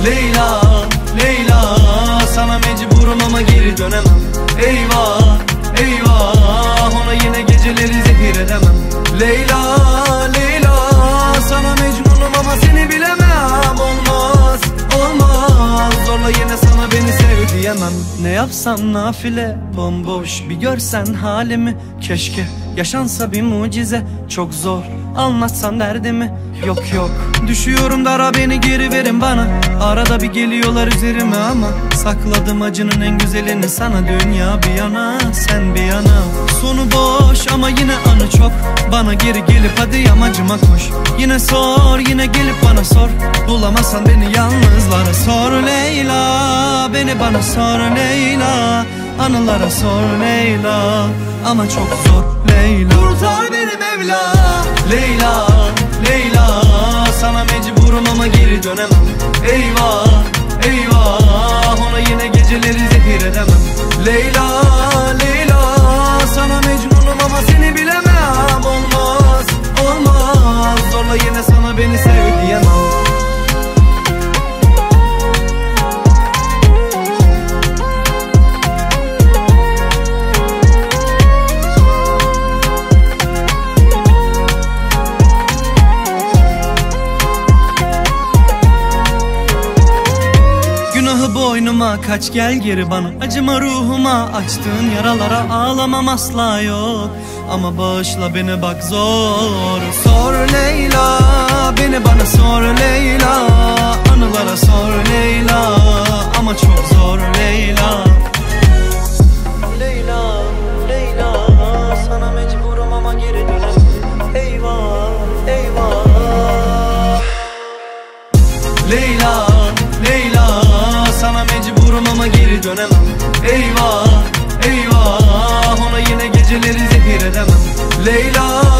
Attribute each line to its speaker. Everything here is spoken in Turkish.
Speaker 1: Leyla, Leyla, sana mecburum ama geri dönemem. Eyvah, eyvah, ona yine geceleri zehir edemem. Leyla, Leyla, sana mecnunum ama seni bilemem. Olmaz, olmaz, zorla yine sana beni sev diyemem. Ne yapsam nafile, bomboş, bir görsen halimi. Keşke yaşansa bir mucize, çok zor anlatsam derdimi. Yok yok, düşüyorum dara, beni geri verin bana. Arada bir geliyorlar üzerime ama sakladım acının en güzelini sana. Dünya bir yana, sen bir yana. Sonu boş ama yine anı çok. Bana geri gelip hadi yamacıma koş. Yine sor, yine gelip bana sor. Bulamazsan beni yalnızlara sor Leyla. Beni bana sor Leyla. Anılara sor Leyla. Ama çok zor Leyla. Kurtar beni Mevla. Leyla, Leyla, sana mecburum ama geri dönemem. Eyvah, eyvah, ona yine geceleri zehir edemem. Leyla, Leyla, sana mecnunum ama seni bilemem. Olmaz, olmaz, zorla yine sana beni sev diyemem. Boynuma kaç, gel geri bana. Acıma ruhuma, açtığın yaralara ağlamam asla yok. Ama bağışla beni bak zor. Sor Leyla, beni bana sor Leyla. Anılara sor Leyla. Ama çok zor Leyla. Leyla, Leyla, sana mecburum ama geri dönemem. Eyvah, eyvah. Leyla, Leyla, sana mecburum ama geri dönemem. Eyvah, eyvah, ona yine geceleri zehir edemem. Leyla.